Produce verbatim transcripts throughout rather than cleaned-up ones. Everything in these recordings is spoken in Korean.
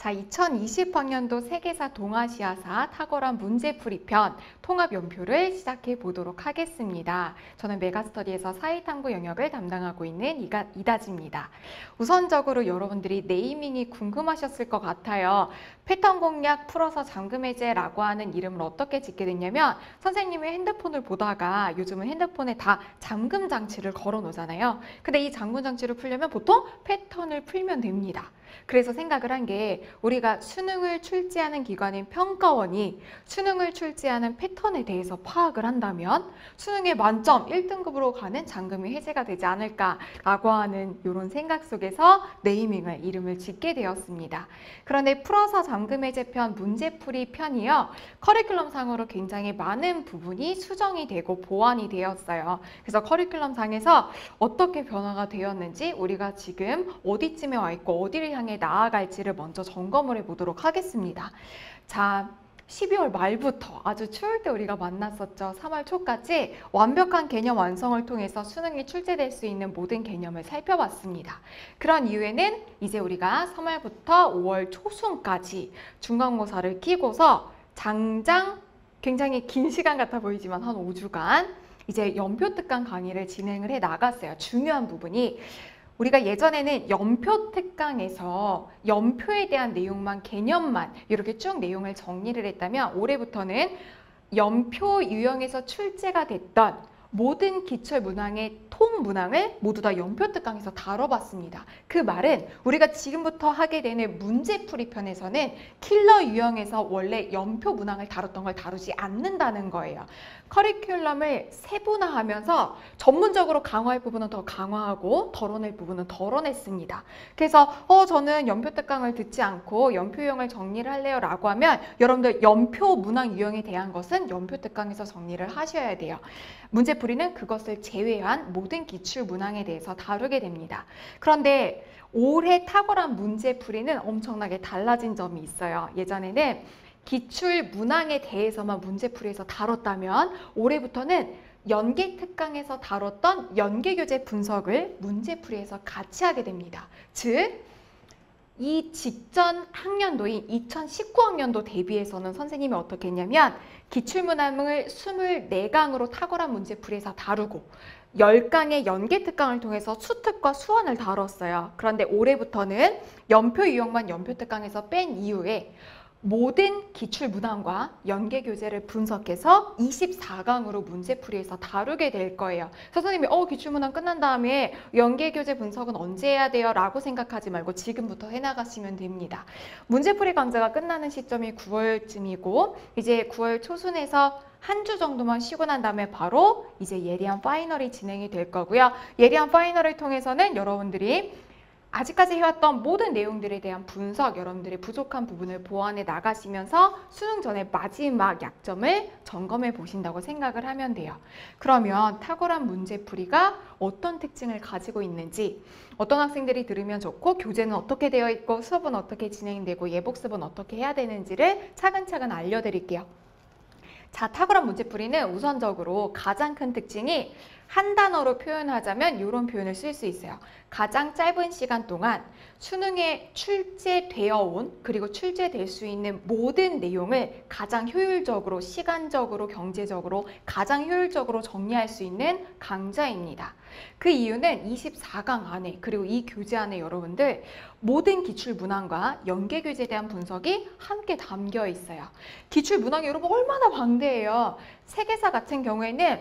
자, 이천이십 학년도 세계사 동아시아사 탁월한 문제풀이 편 통합연표를 시작해 보도록 하겠습니다. 저는 메가스터디에서 사회탐구 영역을 담당하고 있는 이가, 이다지입니다. 우선적으로 여러분들이 네이밍이 궁금하셨을 것 같아요. 패턴 공략 풀어서 잠금해제라고 하는 이름을 어떻게 짓게 됐냐면 선생님이 핸드폰을 보다가 요즘은 핸드폰에 다 잠금 장치를 걸어 놓잖아요. 근데 이 잠금 장치를 풀려면 보통 패턴을 풀면 됩니다. 그래서 생각을 한 게 우리가 수능을 출제하는 기관인 평가원이 수능을 출제하는 패턴에 대해서 파악을 한다면 수능에 만점 일 등급으로 가는 잠금이 해제가 되지 않을까라고 하는 이런 생각 속에서 네이밍을 이름을 짓게 되었습니다. 그런데 풀어서 잠금 해제 편 문제풀이 편이요. 커리큘럼 상으로 굉장히 많은 부분이 수정이 되고 보완이 되었어요. 그래서 커리큘럼 상에서 어떻게 변화가 되었는지 우리가 지금 어디쯤에 와 있고 어디를 향해 나아갈지를 먼저 점검을 해보도록 하겠습니다. 자, 십이월 말부터 아주 추울 때 우리가 만났었죠. 삼월 초까지 완벽한 개념 완성을 통해서 수능이 출제될 수 있는 모든 개념을 살펴봤습니다. 그런 이후에는 이제 우리가 삼월부터 오월 초순까지 중간고사를 끼고서 장장 굉장히 긴 시간 같아 보이지만 한 오 주간 이제 연표 특강 강의를 진행을 해 나갔어요. 중요한 부분이 우리가 예전에는 연표 특강에서 연표에 대한 내용만 개념만 이렇게 쭉 내용을 정리를 했다면 올해부터는 연표 유형에서 출제가 됐던 모든 기출 문항의 통 문항을 모두 다 연표 특강에서 다뤄봤습니다. 그 말은 우리가 지금부터 하게 되는 문제풀이 편에서는 킬러 유형에서 원래 연표 문항을 다뤘던 걸 다루지 않는다는 거예요. 커리큘럼을 세분화하면서 전문적으로 강화할 부분은 더 강화하고 덜어낼 부분은 덜어냈습니다. 그래서 어 저는 연표 특강을 듣지 않고 연표 유형을 정리를 할래요 라고 하면 여러분들 연표 문항 유형에 대한 것은 연표 특강에서 정리를 하셔야 돼요. 문제풀이는 그것을 제외한 모든 기출 문항에 대해서 다루게 됩니다. 그런데 올해 탁월한 문제풀이는 엄청나게 달라진 점이 있어요. 예전에는 기출 문항에 대해서만 문제풀이에서 다뤘다면 올해부터는 연계 특강에서 다뤘던 연계 교재 분석을 문제풀이에서 같이 하게 됩니다. 즉, 이 직전 학년도인 이천십구 학년도 대비해서는 선생님이 어떻게 했냐면 기출문항을 이십사 강으로 탁월한 문제풀이에서 다루고 십 강의 연계 특강을 통해서 수특과 수원을 다뤘어요. 그런데 올해부터는 연표 유형만 연표 특강에서 뺀 이후에 모든 기출 문항과 연계 교재를 분석해서 이십사 강으로 문제풀이에서 다루게 될 거예요. 선생님이 어 기출 문항 끝난 다음에 연계 교재 분석은 언제 해야 돼요? 라고 생각하지 말고 지금부터 해나가시면 됩니다. 문제풀이 강좌가 끝나는 시점이 구월쯤이고 이제 구월 초순에서 한 주 정도만 쉬고 난 다음에 바로 이제 예리한 파이널이 진행이 될 거고요. 예리한 파이널을 통해서는 여러분들이 아직까지 해왔던 모든 내용들에 대한 분석, 여러분들의 부족한 부분을 보완해 나가시면서 수능 전에 마지막 약점을 점검해 보신다고 생각을 하면 돼요. 그러면 탁월한 문제풀이가 어떤 특징을 가지고 있는지, 어떤 학생들이 들으면 좋고 교재는 어떻게 되어 있고 수업은 어떻게 진행되고 예복습은 어떻게 해야 되는지를 차근차근 알려드릴게요. 자, 탁월한 문제풀이는 우선적으로 가장 큰 특징이 한 단어로 표현하자면 이런 표현을 쓸 수 있어요. 가장 짧은 시간 동안 수능에 출제되어 온 그리고 출제될 수 있는 모든 내용을 가장 효율적으로, 시간적으로, 경제적으로 가장 효율적으로 정리할 수 있는 강좌입니다. 그 이유는 이십사 강 안에 그리고 이 교재 안에 여러분들 모든 기출 문항과 연계 교재에 대한 분석이 함께 담겨 있어요. 기출 문항이 여러분 얼마나 방대해요. 세계사 같은 경우에는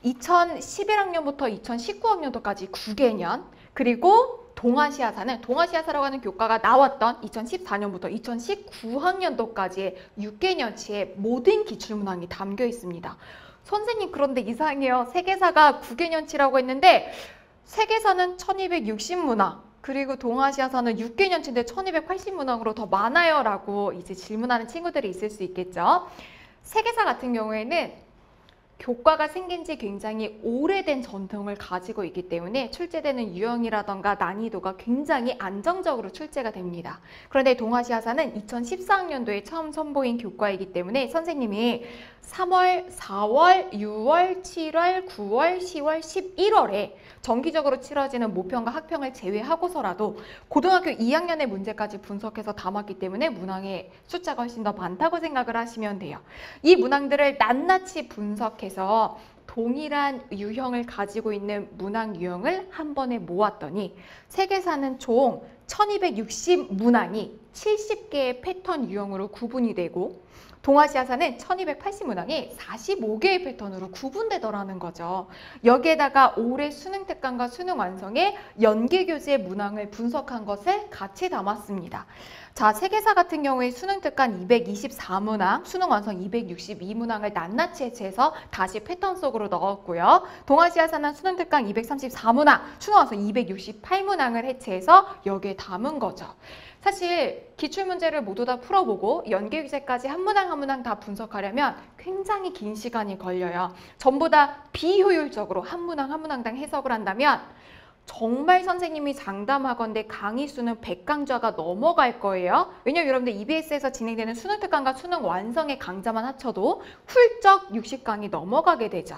이천십일 학년부터 이천십구 학년도까지 구 개년, 그리고 동아시아사는 동아시아사라고 하는 교과가 나왔던 이천십사 년부터 이천십구 학년도까지의 육 개년치의 모든 기출문항이 담겨 있습니다. 선생님 그런데 이상해요. 세계사가 구 개년치라고 했는데 세계사는 천이백육십 문항, 그리고 동아시아사는 육 개년치인데 천이백팔십 문항으로 더 많아요 라고 이제 질문하는 친구들이 있을 수 있겠죠. 세계사 같은 경우에는 교과가 생긴 지 굉장히 오래된 전통을 가지고 있기 때문에 출제되는 유형이라던가 난이도가 굉장히 안정적으로 출제가 됩니다. 그런데 동아시아사는 이천십사 학년도에 처음 선보인 교과이기 때문에 선생님이 삼월, 사월, 유월, 칠월, 구월, 시월, 십일월에 정기적으로 치러지는 모평과 학평을 제외하고서라도 고등학교 이 학년의 문제까지 분석해서 담았기 때문에 문항의 숫자가 훨씬 더 많다고 생각을 하시면 돼요. 이 문항들을 낱낱이 분석해서 동일한 유형을 가지고 있는 문항 유형을 한 번에 모았더니 세계사는 총 천이백육십 문항이 칠십 개의 패턴 유형으로 구분이 되고 동아시아사는 천이백팔십 문항이 사십오 개의 패턴으로 구분되더라는 거죠. 여기에다가 올해 수능 특강과 수능 완성의 연계교재 문항을 분석한 것을 같이 담았습니다. 자, 세계사 같은 경우에 수능 특강 이백이십사 문항, 수능 완성 이백육십이 문항을 낱낱이 해체해서 다시 패턴 속으로 넣었고요. 동아시아사는 수능 특강 이백삼십사 문항, 수능 완성 이백육십팔 문항을 해체해서 여기에 담은 거죠. 사실 기출문제를 모두 다 풀어보고 연계교재까지 한 문항 한 문항 다 분석하려면 굉장히 긴 시간이 걸려요. 전부 다 비효율적으로 한 문항 한 문항당 해석을 한다면 정말 선생님이 장담하건대 강의 수는 백 강좌가 넘어갈 거예요. 왜냐면 여러분들 이비에스에서 진행되는 수능 특강과 수능 완성의 강좌만 합쳐도 훌쩍 육십 강이 넘어가게 되죠.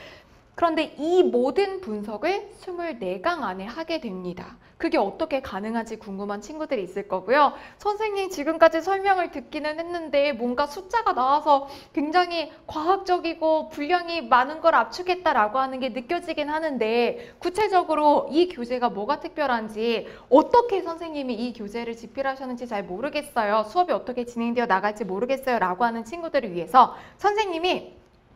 그런데 이 모든 분석을 이십사 강 안에 하게 됩니다. 그게 어떻게 가능한지 궁금한 친구들이 있을 거고요. 선생님 지금까지 설명을 듣기는 했는데 뭔가 숫자가 나와서 굉장히 과학적이고 분량이 많은 걸 압축했다라고 하는 게 느껴지긴 하는데 구체적으로 이 교재가 뭐가 특별한지 어떻게 선생님이 이 교재를 집필하셨는지 잘 모르겠어요. 수업이 어떻게 진행되어 나갈지 모르겠어요 라고 하는 친구들을 위해서 선생님이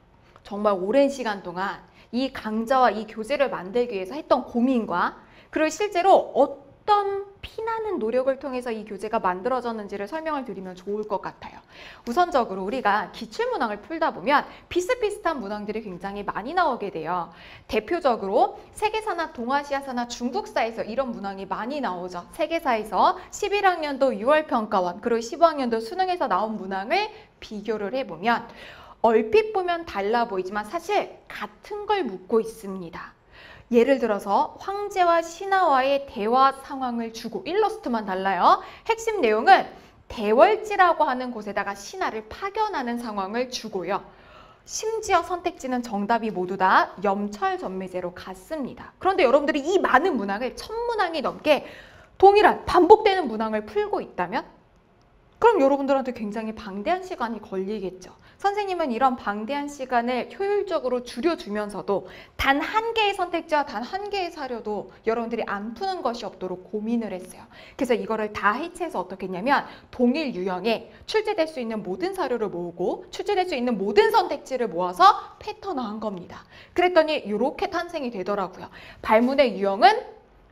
정말 오랜 시간 동안 이 강좌와 이 교재를 만들기 위해서 했던 고민과 그리고 실제로 어떤 피나는 노력을 통해서 이 교재가 만들어졌는지를 설명을 드리면 좋을 것 같아요. 우선적으로 우리가 기출문항을 풀다 보면 비슷비슷한 문항들이 굉장히 많이 나오게 돼요. 대표적으로 세계사나 동아시아사나 중국사에서 이런 문항이 많이 나오죠. 세계사에서 십일 학년도 유월 평가원 그리고 십오 학년도 수능에서 나온 문항을 비교를 해보면 얼핏 보면 달라 보이지만 사실 같은 걸 묻고 있습니다. 예를 들어서 황제와 신하와의 대화 상황을 주고 일러스트만 달라요. 핵심 내용은 대월지라고 하는 곳에다가 신하를 파견하는 상황을 주고요. 심지어 선택지는 정답이 모두 다 염철전매제로 같습니다. 그런데 여러분들이 이 많은 문항을 천 문항이 넘게 동일한 반복되는 문항을 풀고 있다면 그럼 여러분들한테 굉장히 방대한 시간이 걸리겠죠. 선생님은 이런 방대한 시간을 효율적으로 줄여주면서도 단 한 개의 선택지와 단 한 개의 사료도 여러분들이 안 푸는 것이 없도록 고민을 했어요. 그래서 이거를 다 해체해서 어떻게 했냐면 동일 유형에 출제될 수 있는 모든 사료를 모으고 출제될 수 있는 모든 선택지를 모아서 패턴화한 겁니다. 그랬더니 이렇게 탄생이 되더라고요. 발문의 유형은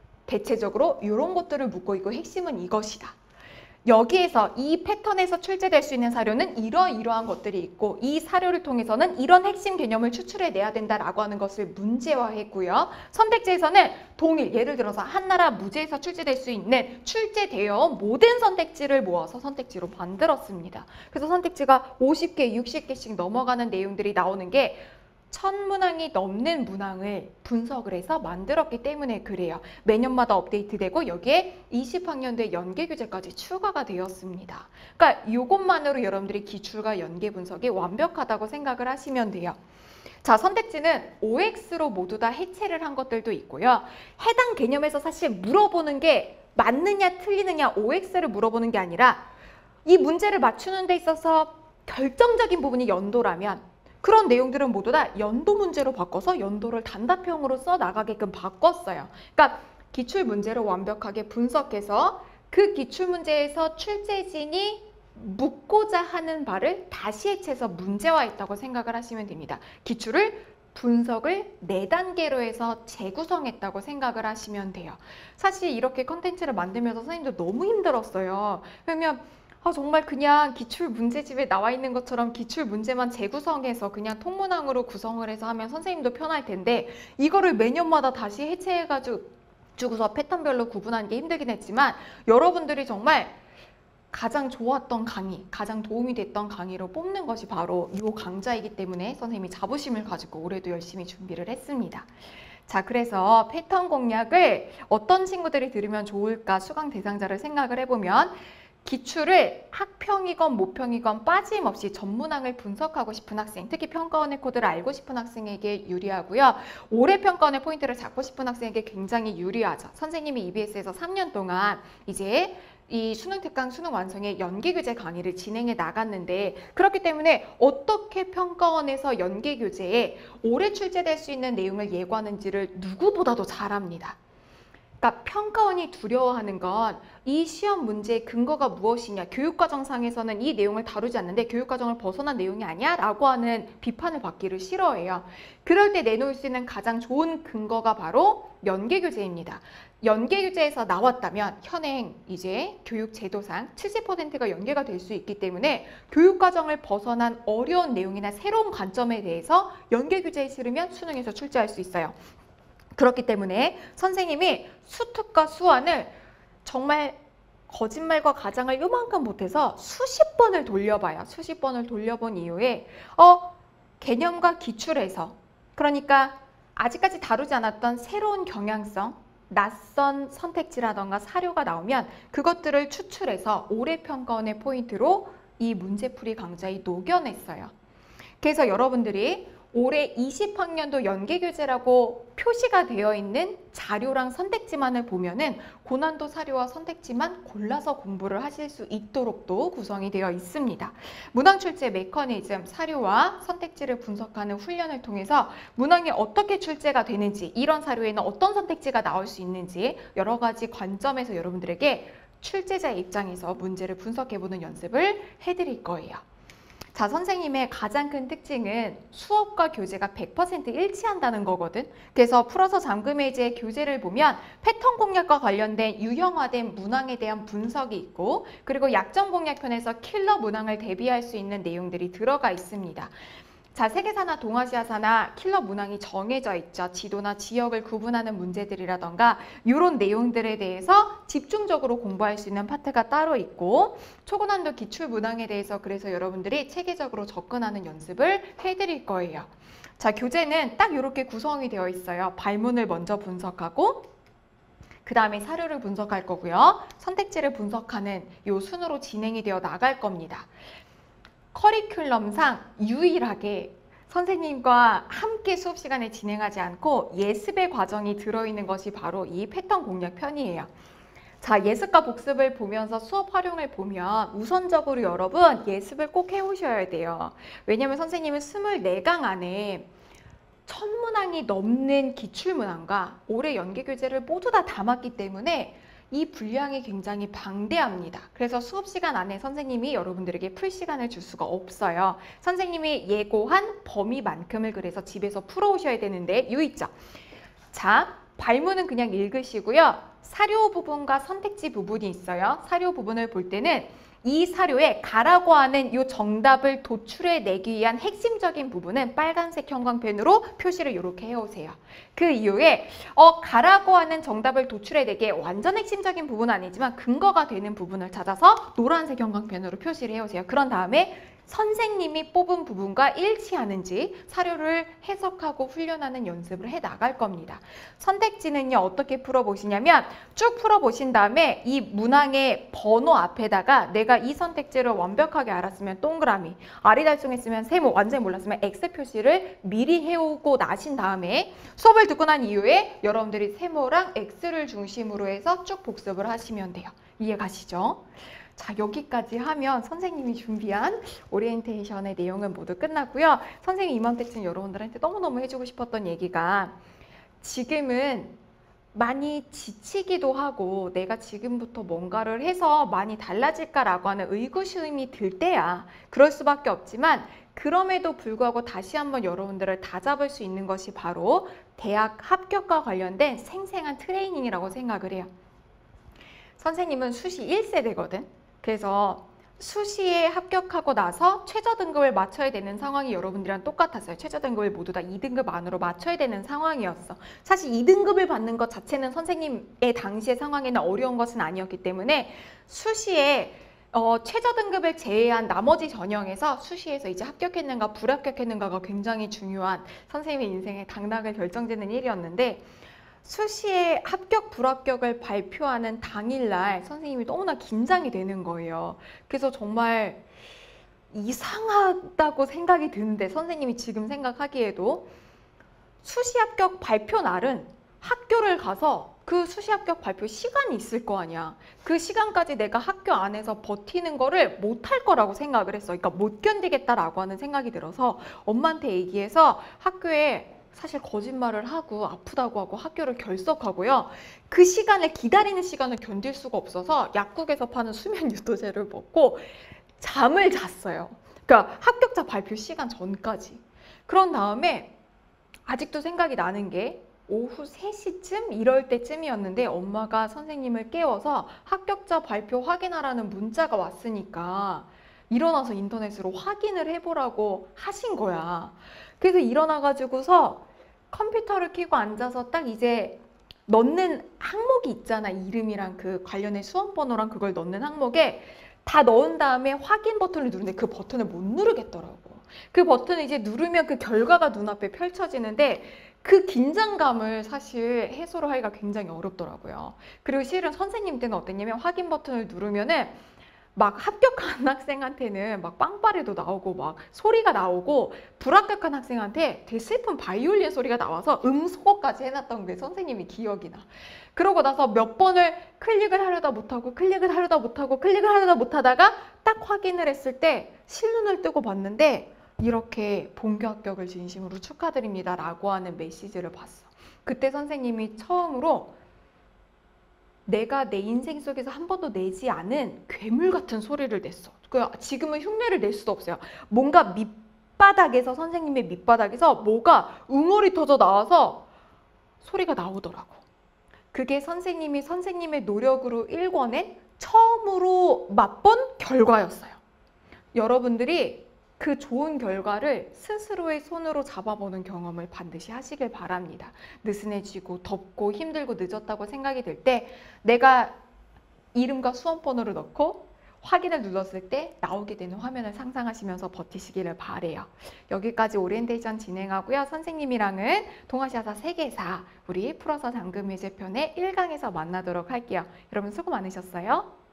대체적으로 이런 것들을 묻고 있고 핵심은 이것이다. 여기에서 이 패턴에서 출제될 수 있는 사료는 이러이러한 것들이 있고 이 사료를 통해서는 이런 핵심 개념을 추출해내야 된다라고 하는 것을 문제화했고요. 선택지에서는 동일, 예를 들어서 한나라 무제에서 출제될 수 있는 출제되어 모든 선택지를 모아서 선택지로 만들었습니다. 그래서 선택지가 오십 개, 육십 개씩 넘어가는 내용들이 나오는 게 천 문항이 넘는 문항을 분석을 해서 만들었기 때문에 그래요. 매년마다 업데이트되고 여기에 이십 학년도의 연계교재까지 추가가 되었습니다. 그러니까 이것만으로 여러분들이 기출과 연계 분석이 완벽하다고 생각을 하시면 돼요. 자, 선택지는 오엑스로 모두 다 해체를 한 것들도 있고요. 해당 개념에서 사실 물어보는 게 맞느냐 틀리느냐 오엑스를 물어보는 게 아니라 이 문제를 맞추는 데 있어서 결정적인 부분이 연도라면 그런 내용들은 모두 다 연도 문제로 바꿔서 연도를 단답형으로 써 나가게끔 바꿨어요. 그러니까 기출 문제를 완벽하게 분석해서 그 기출 문제에서 출제진이 묻고자 하는 바를 다시 해체해서 문제화했다고 생각을 하시면 됩니다. 기출을 분석을 네 단계로 해서 재구성했다고 생각을 하시면 돼요. 사실 이렇게 컨텐츠를 만들면서 선생님도 너무 힘들었어요. 왜냐면 아, 정말 그냥 기출 문제집에 나와 있는 것처럼 기출 문제만 재구성해서 그냥 통문항으로 구성을 해서 하면 선생님도 편할 텐데 이거를 매년마다 다시 해체해가지고 주고서 패턴별로 구분하는 게 힘들긴 했지만 여러분들이 정말 가장 좋았던 강의, 가장 도움이 됐던 강의로 뽑는 것이 바로 이 강좌이기 때문에 선생님이 자부심을 가지고 올해도 열심히 준비를 했습니다. 자, 그래서 패턴 공략을 어떤 친구들이 들으면 좋을까 수강 대상자를 생각을 해보면 기출을 학평이건 모평이건 빠짐없이 전문항을 분석하고 싶은 학생, 특히 평가원의 코드를 알고 싶은 학생에게 유리하고요. 올해 평가원의 포인트를 잡고 싶은 학생에게 굉장히 유리하죠. 선생님이 이비에스에서 삼 년 동안 이제 이 수능 특강 수능 완성의 연계교재 강의를 진행해 나갔는데, 그렇기 때문에 어떻게 평가원에서 연계교재에 올해 출제될 수 있는 내용을 예고하는지를 누구보다도 잘 압니다. 그러니까 평가원이 두려워하는 건 이 시험 문제의 근거가 무엇이냐, 교육과정상에서는 이 내용을 다루지 않는데 교육과정을 벗어난 내용이 아니야? 라고 하는 비판을 받기를 싫어해요. 그럴 때 내놓을 수 있는 가장 좋은 근거가 바로 연계교재입니다. 연계교재에서 나왔다면 현행 이제 교육제도상 칠십 퍼센트가 연계가 될 수 있기 때문에 교육과정을 벗어난 어려운 내용이나 새로운 관점에 대해서 연계교재에 실으면 수능에서 출제할 수 있어요. 그렇기 때문에 선생님이 수특과 수완을 정말 거짓말과 가장을 요만큼 못해서 수십 번을 돌려봐요. 수십 번을 돌려본 이후에 어 개념과 기출에서, 그러니까 아직까지 다루지 않았던 새로운 경향성, 낯선 선택지라던가 사료가 나오면 그것들을 추출해서 올해 평가원의 포인트로 이 문제풀이 강좌에 녹여냈어요. 그래서 여러분들이 올해 이십 학년도 연계교재라고 표시가 되어 있는 자료랑 선택지만을 보면은 고난도 사료와 선택지만 골라서 공부를 하실 수 있도록도 구성이 되어 있습니다. 문항 출제 메커니즘, 사료와 선택지를 분석하는 훈련을 통해서 문항이 어떻게 출제가 되는지, 이런 사료에는 어떤 선택지가 나올 수 있는지 여러 가지 관점에서 여러분들에게 출제자의 입장에서 문제를 분석해보는 연습을 해드릴 거예요. 자, 선생님의 가장 큰 특징은 수업과 교재가 백 퍼센트 일치한다는 거거든. 그래서 풀어서 잠금해제 교재를 보면 패턴 공략과 관련된 유형화된 문항에 대한 분석이 있고, 그리고 약점 공략편에서 킬러 문항을 대비할 수 있는 내용들이 들어가 있습니다. 자, 세계사나 동아시아사나 킬러 문항이 정해져 있죠. 지도나 지역을 구분하는 문제들이라던가 이런 내용들에 대해서 집중적으로 공부할 수 있는 파트가 따로 있고, 초고난도 기출 문항에 대해서 그래서 여러분들이 체계적으로 접근하는 연습을 해드릴 거예요. 자, 교재는 딱 이렇게 구성이 되어 있어요. 발문을 먼저 분석하고 그 다음에 사료를 분석할 거고요. 선택지를 분석하는 이 순으로 진행이 되어 나갈 겁니다. 커리큘럼상 유일하게 선생님과 함께 수업 시간을 진행하지 않고 예습의 과정이 들어있는 것이 바로 이 패턴 공략 편이에요. 자, 예습과 복습을 보면서 수업 활용을 보면 우선적으로 여러분 예습을 꼭 해오셔야 돼요. 왜냐하면 선생님은 이십사 강 안에 천 문항이 넘는 기출문항과 올해 연계교재를 모두 다 담았기 때문에 이 분량이 굉장히 방대합니다. 그래서 수업 시간 안에 선생님이 여러분들에게 풀 시간을 줄 수가 없어요. 선생님이 예고한 범위만큼을 그래서 집에서 풀어오셔야 되는데 요 있죠. 자, 발문은 그냥 읽으시고요. 사료 부분과 선택지 부분이 있어요. 사료 부분을 볼 때는 이 사료에 가라고 하는 이 정답을 도출해내기 위한 핵심적인 부분은 빨간색 형광펜으로 표시를 이렇게 해오세요. 그 이후에 어, 가라고 하는 정답을 도출해내기에 완전 핵심적인 부분은 아니지만 근거가 되는 부분을 찾아서 노란색 형광펜으로 표시를 해오세요. 그런 다음에 선생님이 뽑은 부분과 일치하는지 사료를 해석하고 훈련하는 연습을 해 나갈 겁니다. 선택지는요, 어떻게 풀어보시냐면 쭉 풀어보신 다음에 이 문항의 번호 앞에다가 내가 이 선택지를 완벽하게 알았으면 동그라미, 아리달송했으면 세모, 완전히 몰랐으면 X 표시를 미리 해오고 나신 다음에 수업을 듣고 난 이후에 여러분들이 세모랑 X를 중심으로 해서 쭉 복습을 하시면 돼요. 이해 가시죠? 자, 여기까지 하면 선생님이 준비한 오리엔테이션의 내용은 모두 끝났고요. 선생님이 이맘때쯤 여러분들한테 너무너무 해주고 싶었던 얘기가, 지금은 많이 지치기도 하고 내가 지금부터 뭔가를 해서 많이 달라질까라고 하는 의구심이 들 때야. 그럴 수밖에 없지만 그럼에도 불구하고 다시 한번 여러분들을 다잡을 수 있는 것이 바로 대학 합격과 관련된 생생한 트레이닝이라고 생각을 해요. 선생님은 수시 일 세대거든. 그래서 수시에 합격하고 나서 최저 등급을 맞춰야 되는 상황이 여러분들이랑 똑같았어요. 최저 등급을 모두 다 이 등급 안으로 맞춰야 되는 상황이었어. 사실 이 등급을 받는 것 자체는 선생님의 당시의 상황에는 어려운 것은 아니었기 때문에 수시에 어, 최저 등급을 제외한 나머지 전형에서 수시에서 이제 합격했는가 불합격했는가가 굉장히 중요한 선생님의 인생의 당락을 결정짓는 일이었는데, 수시에 합격 불합격을 발표하는 당일날 선생님이 너무나 긴장이 되는 거예요. 그래서 정말 이상하다고 생각이 드는데, 선생님이 지금 생각하기에도 수시 합격 발표 날은 학교를 가서 그 수시 합격 발표 시간이 있을 거 아니야. 그 시간까지 내가 학교 안에서 버티는 거를 못할 거라고 생각을 했어. 그러니까 못 견디겠다라고 하는 생각이 들어서 엄마한테 얘기해서 학교에 사실 거짓말을 하고 아프다고 하고 학교를 결석하고요. 그 시간을 기다리는 시간을 견딜 수가 없어서 약국에서 파는 수면 유도제를 먹고 잠을 잤어요. 그러니까 합격자 발표 시간 전까지. 그런 다음에 아직도 생각이 나는 게 오후 세 시쯤 이럴 때쯤이었는데, 엄마가 선생님을 깨워서 합격자 발표 확인하라는 문자가 왔으니까 일어나서 인터넷으로 확인을 해보라고 하신 거야. 그래서 일어나가지고서 컴퓨터를 켜고 앉아서 딱 이제 넣는 항목이 있잖아. 이름이랑 그 관련의 수험번호랑 그걸 넣는 항목에 다 넣은 다음에 확인 버튼을 누르는데 그 버튼을 못 누르겠더라고. 그 버튼을 이제 누르면 그 결과가 눈앞에 펼쳐지는데, 그 긴장감을 사실 해소를 하기가 굉장히 어렵더라고요. 그리고 실은 선생님 때는 어땠냐면, 확인 버튼을 누르면은 막 합격한 학생한테는 막 빵빠레도 나오고 막 소리가 나오고, 불합격한 학생한테 되게 슬픈 바이올린 소리가 나와서 음소거까지 해놨던 게 선생님이 기억이 나. 그러고 나서 몇 번을 클릭을 하려다 못하고 클릭을 하려다 못하고 클릭을 하려다 못하다가 딱 확인을 했을 때 실눈을 뜨고 봤는데, 이렇게 본교 합격을 진심으로 축하드립니다 라고 하는 메시지를 봤어. 그때 선생님이 처음으로 내가 내 인생 속에서 한 번도 내지 않은 괴물 같은 소리를 냈어. 지금은 흉내를 낼 수도 없어요. 뭔가 밑바닥에서, 선생님의 밑바닥에서 뭐가 웅얼이 터져 나와서 소리가 나오더라고. 그게 선생님이 선생님의 노력으로 일궈낸 처음으로 맛본 결과였어요. 여러분들이 그 좋은 결과를 스스로의 손으로 잡아보는 경험을 반드시 하시길 바랍니다. 느슨해지고 덥고 힘들고 늦었다고 생각이 들 때 내가 이름과 수험번호를 넣고 확인을 눌렀을 때 나오게 되는 화면을 상상하시면서 버티시기를 바래요. 여기까지 오리엔테이션 진행하고요. 선생님이랑은 동아시아사 세계사 우리 풀어서 잠금 해제 편의 일 강에서 만나도록 할게요. 여러분 수고 많으셨어요.